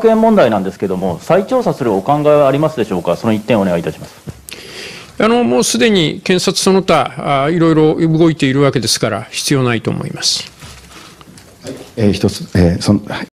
億円問題なんですけれども、再調査するお考えはありますでしょうか、その一点をお願いいたします。 もうすでに検察その他、いろいろ動いているわけですから、必要ないと思います。 一つ、はい